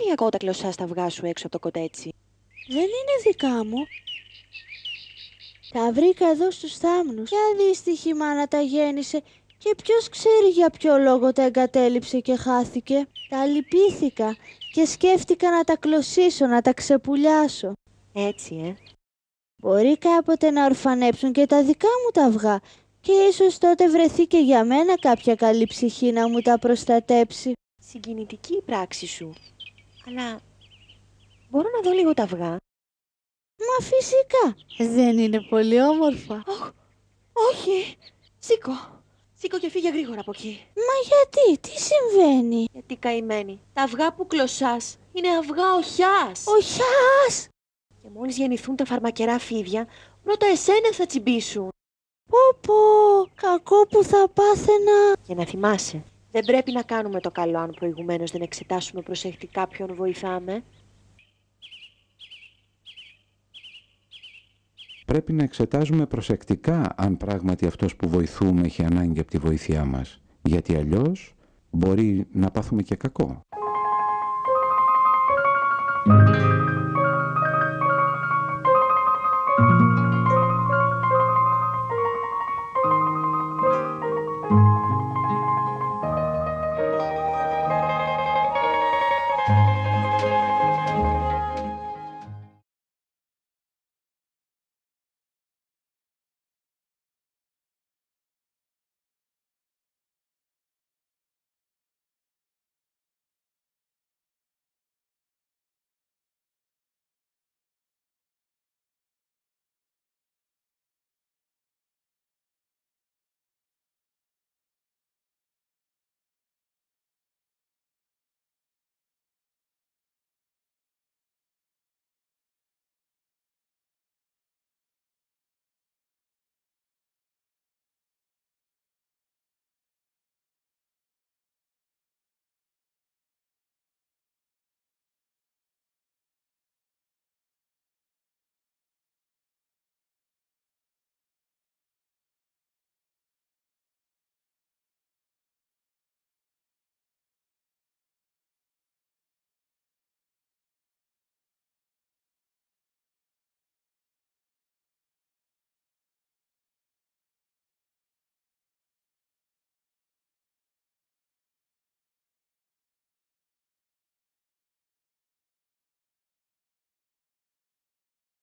οριακό τα κλωσσάς τα αυγά σου έξω από το κοτέτσι? Δεν είναι δικά μου. Τα βρήκα εδώ στους θάμνους. Ποια δύστιχη μάνα τα γέννησε και ποιος ξέρει για ποιο λόγο τα εγκατέλειψε και χάθηκε. Τα λυπήθηκα και σκέφτηκα να τα κλωσσίσω, να τα ξεπουλιάσω. Έτσι, Μπορεί κάποτε να ορφανέψουν και τα δικά μου τα αυγά και ίσως τότε βρεθεί και για μένα κάποια καλή ψυχή να μου τα προστατέψει. Συγκινητική η πράξη σου. Αλλά μπορώ να δω λίγο τα αυγά? Μα φυσικά, δεν είναι πολύ όμορφα? Όχι! Σήκω και φύγε γρήγορα από εκεί. Μα γιατί, τι συμβαίνει? Γιατί καημένη. Τα αυγά που κλωσσάς είναι αυγά οχιάς. Οχιάς! Και μόλις γεννηθούν τα φαρμακερά φίδια, πρώτα εσένα θα τσιμπήσουν. Πω, κακό που θα πάθαινα. Και να θυμάσαι, δεν πρέπει να κάνουμε το καλό αν προηγουμένως δεν εξετάσουμε προσεκτικά ποιον βοηθάμε. Πρέπει να εξετάζουμε προσεκτικά αν πράγματι αυτός που βοηθούμε έχει ανάγκη από τη βοήθειά μας. Γιατί αλλιώς μπορεί να πάθουμε και κακό.